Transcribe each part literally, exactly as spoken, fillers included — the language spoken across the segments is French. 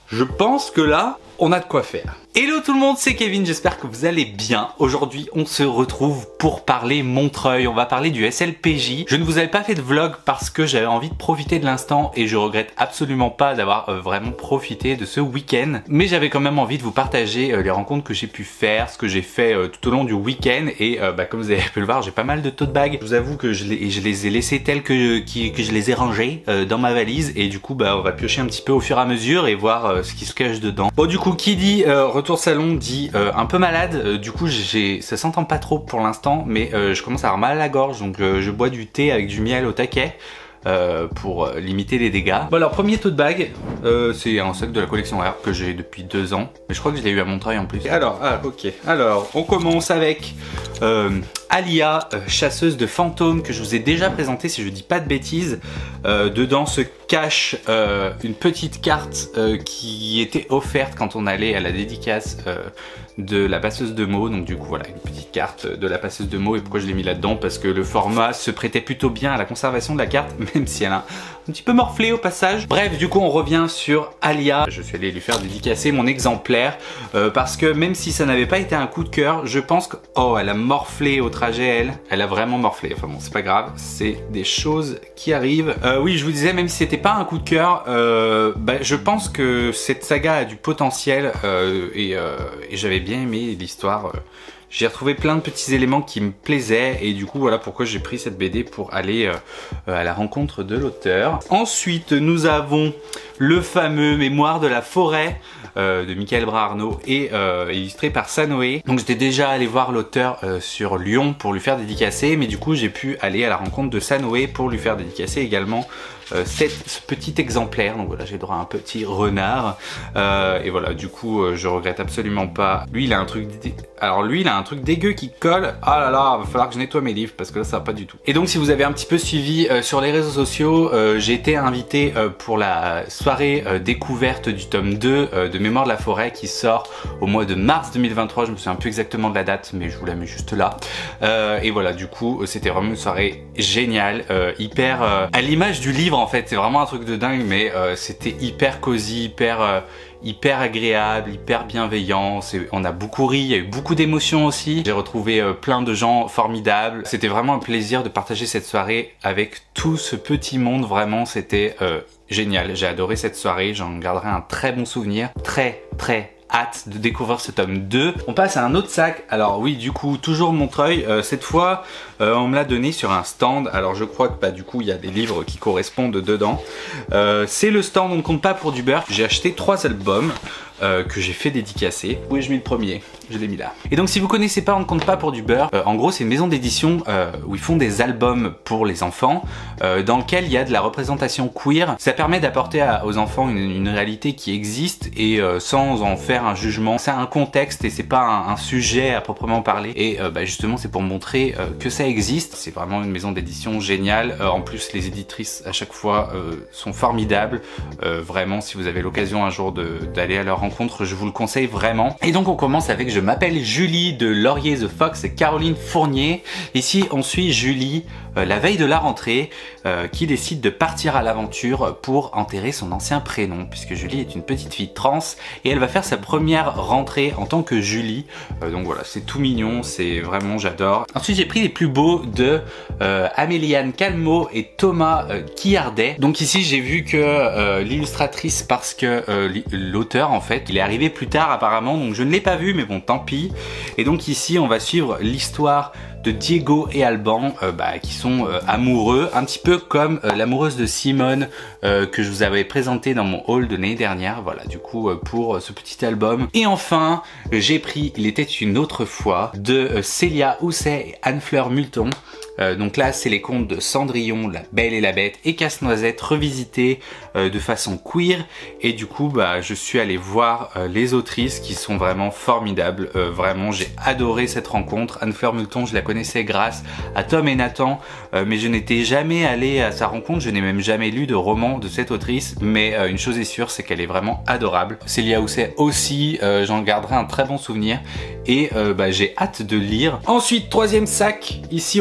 Je pense que là, on a de quoi faire. Hello tout le monde, c'est Kevin, j'espère que vous allez bien. Aujourd'hui, on se retrouve pour parler Montreuil. On va parler du S L P J. Je ne vous avais pas fait de vlog parce que j'avais envie de profiter de l'instant et je regrette absolument pas d'avoir euh, vraiment profité de ce week-end. Mais j'avais quand même envie de vous partager euh, les rencontres que j'ai pu faire, ce que j'ai fait euh, tout au long du week-end. Et euh, bah, comme vous avez pu le voir, j'ai pas mal de tote bags. Je vous avoue que je les, je les ai laissés tels que, que, que je les ai rangés euh, dans ma valise. Et du coup, bah, on va piocher un petit peu au fur et à mesure et voir euh, ce qui se cache dedans. Bon, du coup, qui dit euh, retour salon dit euh, un peu malade, euh, du coup j'ai, ça s'entend pas trop pour l'instant, mais euh, je commence à avoir mal à la gorge, donc euh, je bois du thé avec du miel au taquet euh, pour euh, limiter les dégâts. Bon alors premier tote bag, euh, c'est un sac de la collection R que j'ai depuis deux ans, mais je crois que je l'ai eu à Montreuil en plus. Alors, ah ok, alors on commence avec euh, Alia, euh, chasseuse de fantômes que je vous ai déjà présenté si je dis pas de bêtises. Euh, dedans se cache euh, une petite carte euh, qui était offerte quand on allait à la dédicace euh, de la passeuse de mots. Donc du coup voilà, une petite carte de la passeuse de mots. Et pourquoi je l'ai mis là-dedans? Parce que le format se prêtait plutôt bien à la conservation de la carte, même si elle a un petit peu morflé au passage. Bref, du coup on revient sur Alia. Je suis allé lui faire dédicacer mon exemplaire euh, parce que même si ça n'avait pas été un coup de cœur, je pense que... Oh, elle a morflé au trajet, elle. Elle a vraiment morflé. Enfin bon, c'est pas grave, c'est des choses qui arrivent. Euh, oui, je vous disais, même si c'était pas un coup de cœur, euh, bah, je pense que cette saga a du potentiel euh, et, euh, et j'avais bien aimé l'histoire. Euh, j'ai retrouvé plein de petits éléments qui me plaisaient et du coup voilà pourquoi j'ai pris cette B D pour aller euh, à la rencontre de l'auteur. Ensuite nous avons le fameux Mémoire de la forêt euh, de Michael Bras-Arnaud et euh, illustré par Sanoé. Donc j'étais déjà allé voir l'auteur euh, sur Lyon pour lui faire dédicacer, mais du coup j'ai pu aller à la rencontre de Sanoé pour lui faire dédicacer également Euh, cette, ce petit exemplaire. Donc voilà, j'ai droit à un petit renard euh, et voilà, du coup euh, je regrette absolument pas. Lui il a un truc dé... alors lui il a un truc dégueu qui colle. Ah là là, va falloir que je nettoie mes livres parce que là ça va pas du tout. Et donc si vous avez un petit peu suivi euh, sur les réseaux sociaux, euh, j'ai été invité euh, pour la soirée euh, découverte du tome deux euh, de Mémoire de la forêt qui sort au mois de mars deux mille vingt-trois. Je me souviens plus exactement de la date, mais je vous la mets juste là. Euh, et voilà, du coup c'était vraiment une soirée géniale, euh, hyper euh, à l'image du livre. En fait, c'est vraiment un truc de dingue, mais euh, c'était hyper cosy, hyper, euh, hyper agréable, hyper bienveillant. On a beaucoup ri, il y a eu beaucoup d'émotions aussi. J'ai retrouvé euh, plein de gens formidables. C'était vraiment un plaisir de partager cette soirée avec tout ce petit monde. Vraiment, c'était euh, génial. J'ai adoré cette soirée, j'en garderai un très bon souvenir. Très, très hâte de découvrir ce tome deux. On passe à un autre sac. Alors oui, du coup, toujours Montreuil. Euh, cette fois, euh, on me l'a donné sur un stand. Alors je crois que bah, du coup, il y a des livres qui correspondent dedans. Euh, c'est le stand On ne compte pas pour du beurre. J'ai acheté trois albums euh, que j'ai fait dédicacer. Où ai-je mis le premier? Je l'ai mis là. Et donc si vous connaissez pas On ne compte pas pour du beurre, euh, en gros c'est une maison d'édition euh, où ils font des albums pour les enfants euh, dans lequel il y a de la représentation queer. Ça permet d'apporter aux enfants une, une réalité qui existe et euh, sans en faire un jugement. C'est un contexte et c'est pas un, un sujet à proprement parler. Et euh, bah, justement c'est pour montrer euh, que ça existe. C'est vraiment une maison d'édition géniale. Euh, en plus les éditrices à chaque fois euh, sont formidables. Euh, vraiment si vous avez l'occasion un jour d'aller à leur rencontre, je vous le conseille vraiment. Et donc on commence avec Je m'appelle Julie de Laurier The Fox et Caroline Fournier. Ici on suit Julie euh, la veille de la rentrée euh, qui décide de partir à l'aventure pour enterrer son ancien prénom, puisque Julie est une petite fille trans et elle va faire sa première rentrée en tant que Julie. Euh, donc voilà, c'est tout mignon, c'est vraiment, j'adore. Ensuite j'ai pris les plus beaux de euh, Améliane Calmo et Thomas euh, Quillardet. Donc ici j'ai vu que euh, l'illustratrice, parce que euh, l'auteur en fait il est arrivé plus tard apparemment, donc je ne l'ai pas vu, mais bon tant pis. Et donc ici on va suivre l'histoire de Diego et Alban euh, bah, qui sont euh, amoureux, un petit peu comme euh, l'amoureuse de Simone euh, que je vous avais présenté dans mon haul de l'année dernière. Voilà, du coup euh, pour euh, ce petit album. Et enfin euh, j'ai pris Il était une autre fois de euh, Célia Housset et Anne-Fleur Multon. Euh, donc là c'est les contes de Cendrillon, La Belle et la Bête et Casse-Noisette revisités euh, de façon queer. Et du coup bah, je suis allé voir euh, les autrices qui sont vraiment formidables. Euh, vraiment j'ai adoré cette rencontre. Anne-Fleur Multon je la connaissais grâce à Tom et Nathan, euh, mais je n'étais jamais allé à sa rencontre. Je n'ai même jamais lu de roman de cette autrice, mais euh, une chose est sûre, c'est qu'elle est vraiment adorable. Célia Housset aussi, euh, j'en garderai un très bon souvenir et euh, bah, j'ai hâte de lire. Ensuite troisième sac, ici on est toujours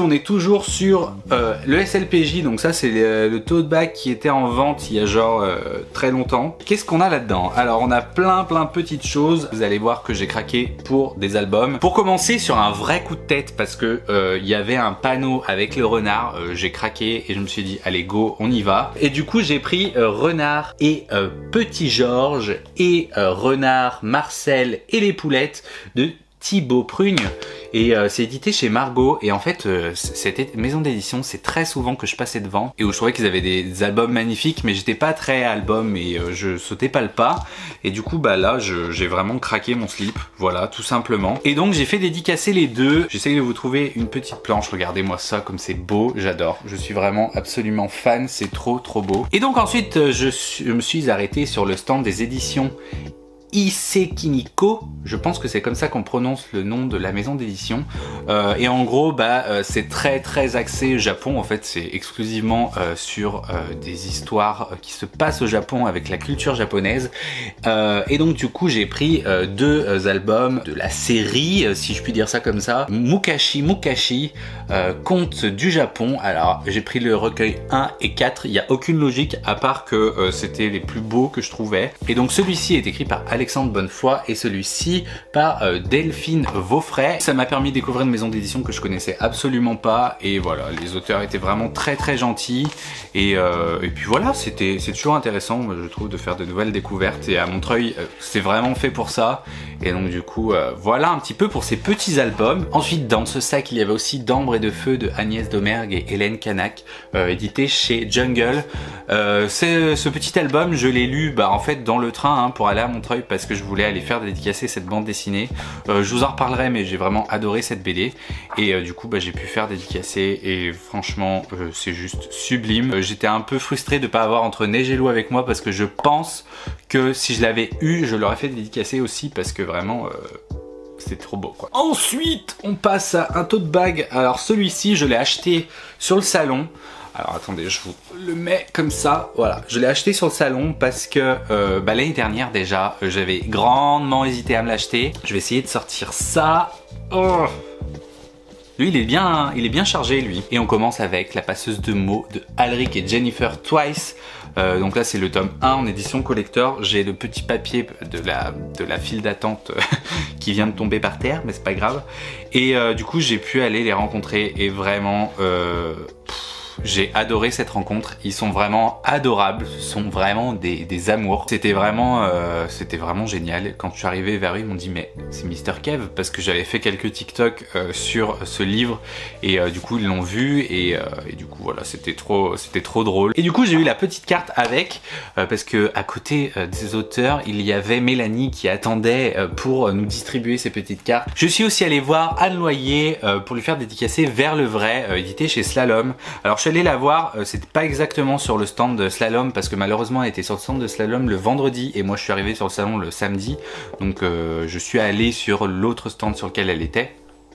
toujours sur euh, le S L P J, donc ça c'est le, le tote bag qui était en vente il y a genre euh, très longtemps. Qu'est-ce qu'on a là-dedans? Alors on a plein plein de petites choses, vous allez voir que j'ai craqué pour des albums. Pour commencer sur un vrai coup de tête, parce que euh, il y avait un panneau avec le renard, euh, j'ai craqué et je me suis dit allez go, on y va. Et du coup j'ai pris euh, Renard et euh, Petit Georges et euh, Renard, Marcel et les poulettes de Thibaut Prugne, et euh, c'est édité chez Margot. Et en fait euh, cette maison d'édition, c'est très souvent que je passais devant et où je trouvais qu'ils avaient des, des albums magnifiques, mais j'étais pas très album et euh, je sautais pas le pas. Et du coup bah là j'ai vraiment craqué mon slip, voilà, tout simplement. Et donc j'ai fait dédicacer les deux. J'essaye de vous trouver une petite planche, regardez-moi ça comme c'est beau, j'adore, je suis vraiment absolument fan, c'est trop trop beau. Et donc ensuite je, je me suis arrêté sur le stand des éditions Isekiniko, je pense que c'est comme ça qu'on prononce le nom de la maison d'édition. Euh, et en gros, bah, euh, c'est très très axé Japon. En fait, c'est exclusivement euh, sur euh, des histoires qui se passent au Japon avec la culture japonaise. Euh, et donc du coup, j'ai pris euh, deux euh, albums de la série, euh, si je puis dire ça comme ça, Mukashi Mukashi, euh, Contes du Japon. Alors, j'ai pris le recueil un et quatre. Il n'y a aucune logique à part que euh, c'était les plus beaux que je trouvais. Et donc celui-ci est écrit par Alexandre Bonnefoy et celui-ci par euh, Delphine Vaufray. Ça m'a permis de découvrir une maison d'édition que je connaissais absolument pas, et voilà, les auteurs étaient vraiment très très gentils, et, euh, et puis voilà, c'était c'est toujours intéressant je trouve de faire de nouvelles découvertes, et à Montreuil euh, c'est vraiment fait pour ça. Et donc du coup euh, voilà un petit peu pour ces petits albums. Ensuite dans ce sac il y avait aussi D'Ambre et de Feu de Agnès Domergue et Hélène Canac, euh, édité chez Jungle. Euh, ce petit album je l'ai lu bah, en fait dans le train hein, pour aller à Montreuil, parce que je voulais aller faire dédicacer cette bande dessinée. Euh, je vous en reparlerai, mais j'ai vraiment adoré cette B D, et euh, du coup bah, j'ai pu faire dédicacer, et franchement euh, c'est juste sublime. Euh, j'étais un peu frustré de ne pas avoir Entre Neige et Loup avec moi, parce que je pense que si je l'avais eu je l'aurais fait dédicacer aussi, parce que vraiment euh, c'est trop beau quoi. Ensuite on passe à un tote bag. Alors celui-ci je l'ai acheté sur le salon. Alors attendez, je vous le mets comme ça, voilà. Je l'ai acheté sur le salon parce que euh, bah, l'année dernière déjà, euh, j'avais grandement hésité à me l'acheter. Je vais essayer de sortir ça. Oh. Lui il est bien, il est bien chargé lui. Et on commence avec La passeuse de mots de Alric et Jennifer Twice. Euh, donc là c'est le tome un en édition collector. J'ai le petit papier de la, de la file d'attente qui vient de tomber par terre, mais c'est pas grave. Et euh, du coup j'ai pu aller les rencontrer, et vraiment... Euh, j'ai adoré cette rencontre, ils sont vraiment adorables, ce sont vraiment des, des amours. C'était vraiment, euh, c'était vraiment génial. Quand je suis arrivé vers eux, ils m'ont dit mais c'est Mister Kev, parce que j'avais fait quelques TikTok euh, sur ce livre, et euh, du coup ils l'ont vu, et, euh, et du coup voilà, c'était trop, c'était trop drôle. Et du coup j'ai eu la petite carte avec, euh, parce que à côté euh, des auteurs, il y avait Mélanie qui attendait euh, pour nous distribuer ces petites cartes. Je suis aussi allé voir Anne Loyer euh, pour lui faire dédicacer Vers le vrai, euh, édité chez Slalom. Alors je suis allé la voir, euh, c'était pas exactement sur le stand de Slalom, parce que malheureusement elle était sur le stand de Slalom le vendredi, et moi je suis arrivé sur le salon le samedi, donc euh, je suis allé sur l'autre stand sur lequel elle était.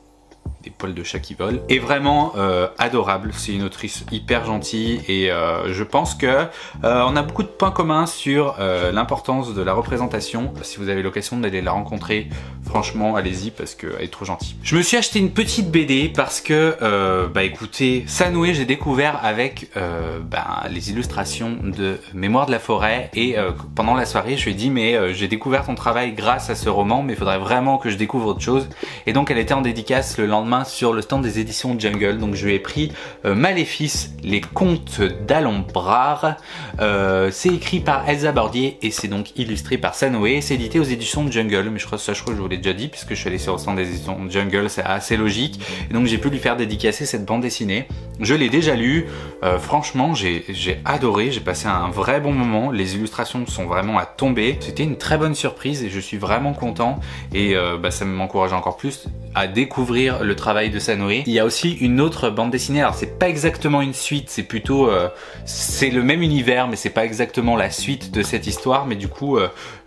Des poils de chat qui volent. Et vraiment euh, adorable, c'est une autrice hyper gentille, et euh, je pense que euh, on a beaucoup de points communs sur euh, l'importance de la représentation. Si vous avez l'occasion d'aller la rencontrer, franchement allez-y, parce qu'elle est trop gentille. Je me suis acheté une petite B D parce que euh, bah écoutez, Sanoé j'ai découvert avec euh, bah, les illustrations de Mémoire de la forêt, et euh, pendant la soirée je lui ai dit mais euh, j'ai découvert ton travail grâce à ce roman, mais il faudrait vraiment que je découvre autre chose. Et donc elle était en dédicace le lendemain sur le stand des éditions Jungle, donc je lui ai pris euh, Maléfice, les contes d'Alombrard. Euh, c'est écrit par Elsa Bordier et c'est donc illustré par Sanoé. C'est édité aux éditions Jungle, mais je crois que ça je crois que je vous l'ai déjà dit, puisque je suis allé sur le stand des éditions Jungle, c'est assez logique. Et donc j'ai pu lui faire dédicacer cette bande dessinée. Je l'ai déjà lu, euh, franchement j'ai adoré, j'ai passé un vrai bon moment, les illustrations sont vraiment à tomber. C'était une très bonne surprise et je suis vraiment content, et euh, bah, ça m'encourage encore plus à découvrir le travail de Sanoé. Il y a aussi une autre bande dessinée, alors c'est pas exactement une suite, c'est plutôt euh, c'est le même univers, mais c'est pas exactement la suite de cette histoire, mais du coup euh,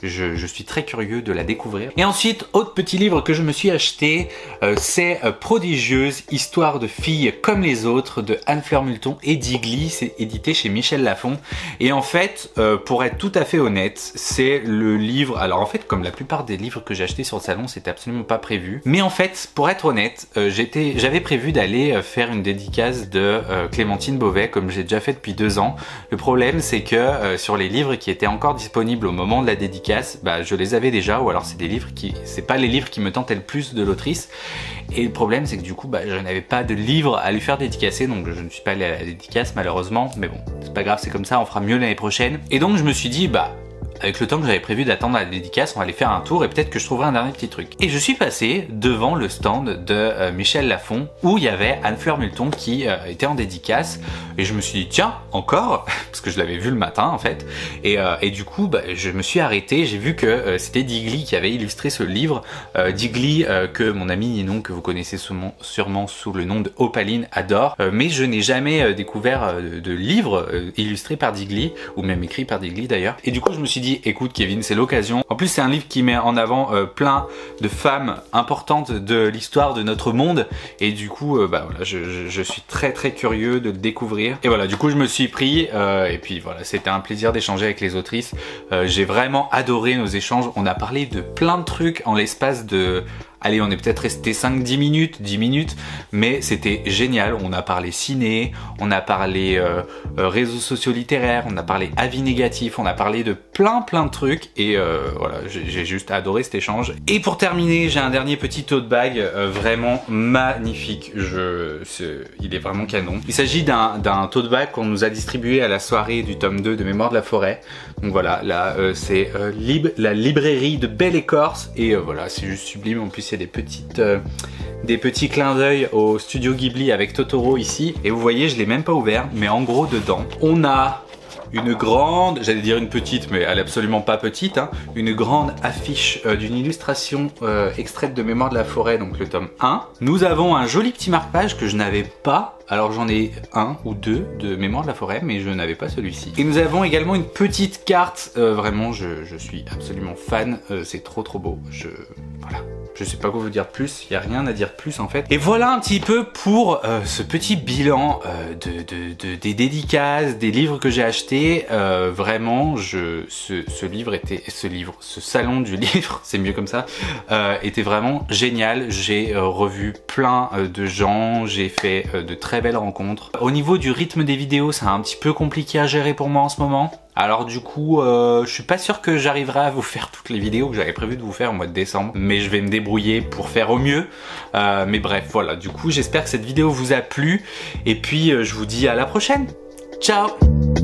je, je suis très curieux de la découvrir. Et ensuite, autre petit livre que je me suis acheté, euh, c'est euh, Prodigieuse, histoire de filles comme les autres de Anne-Fleur Multon et Digli, c'est édité chez Michel Lafon. Et en fait, euh, pour être tout à fait honnête, c'est le livre, alors en fait comme la plupart des livres que j'ai achetés sur le salon, c'était absolument pas prévu. Mais en fait, pour être honnête, euh, j'étais, j'avais prévu d'aller faire une dédicace de euh, Clémentine Beauvais, comme j'ai déjà fait depuis deux ans. Le problème c'est que euh, sur les livres qui étaient encore disponibles au moment de la dédicace, bah, je les avais déjà, ou alors c'est des livres qui, c'est pas les livres qui me tentaient le plus de l'autrice. Et le problème c'est que du coup, bah, je n'avais pas de livre à lui faire dédicacer, donc je ne suis pas allé à la dédicace malheureusement, mais bon, c'est pas grave, c'est comme ça, on fera mieux l'année prochaine. Et donc je me suis dit, bah, avec le temps que j'avais prévu d'attendre la dédicace, on va aller faire un tour et peut-être que je trouverai un dernier petit truc. Et je suis passé devant le stand de euh, Michel Lafon où il y avait Anne-Fleur Multon qui euh, était en dédicace et je me suis dit tiens, encore, parce que je l'avais vu le matin en fait, et, euh, et du coup bah, je me suis arrêté, j'ai vu que euh, c'était Digli qui avait illustré ce livre, euh, Digli euh, que mon ami Ninon, que vous connaissez sûrement, sûrement sous le nom de Opaline, adore, euh, mais je n'ai jamais euh, découvert euh, de livre euh, illustré par Digli, ou même écrit par Digli d'ailleurs, et du coup je me suis dit écoute Kevin, c'est l'occasion. En plus c'est un livre qui met en avant euh, plein de femmes importantes de l'histoire de notre monde et du coup euh, bah voilà, je, je, je suis très très curieux de le découvrir. Et voilà, du coup je me suis pris euh, et puis voilà, c'était un plaisir d'échanger avec les autrices. Euh, j'ai vraiment adoré nos échanges. On a parlé de plein de trucs en l'espace de... Allez, on est peut-être resté cinq dix minutes, dix minutes, mais c'était génial. On a parlé ciné, on a parlé euh, euh, réseaux sociaux littéraires, on a parlé avis négatifs, on a parlé de plein plein de trucs et euh, voilà, j'ai juste adoré cet échange. Et pour terminer, j'ai un dernier petit tote bag euh, vraiment magnifique. Je, il est vraiment canon. Il s'agit d'un d'un tote bag qu'on nous a distribué à la soirée du tome deux de Mémoire de la Forêt. Donc voilà, là euh, c'est euh, lib la librairie de Belle Écorce et euh, voilà, c'est juste sublime. En plus, des petites euh, des petits clins d'œil au studio Ghibli avec Totoro ici et vous voyez, je l'ai même pas ouvert, mais en gros dedans on a une grande, j'allais dire une petite, mais elle est absolument pas petite, hein, une grande affiche euh, d'une illustration euh, extraite de Mémoire de la Forêt, donc le tome un. Nous avons un joli petit marque-page que je n'avais pas, alors j'en ai un ou deux de Mémoire de la Forêt, mais je n'avais pas celui-ci. Et nous avons également une petite carte, euh, vraiment je, je suis absolument fan, euh, c'est trop trop beau, je... voilà. Je sais pas quoi vous dire de plus, il n'y a rien à dire de plus en fait. Et voilà un petit peu pour euh, ce petit bilan euh, de, de, de, des dédicaces, des livres que j'ai achetés. Euh, vraiment, je, ce, ce livre était, ce livre, ce salon du livre, c'est mieux comme ça, euh, était vraiment génial. J'ai euh, revu plein euh, de gens, j'ai fait euh, de très belles rencontres. Au niveau du rythme des vidéos, c'est un petit peu compliqué à gérer pour moi en ce moment. Alors du coup, euh, je suis pas sûr que j'arriverai à vous faire toutes les vidéos que j'avais prévu de vous faire au mois de décembre, mais je vais me débrouiller pour faire au mieux. Euh, mais bref, voilà, du coup, j'espère que cette vidéo vous a plu, et puis euh, je vous dis à la prochaine. Ciao!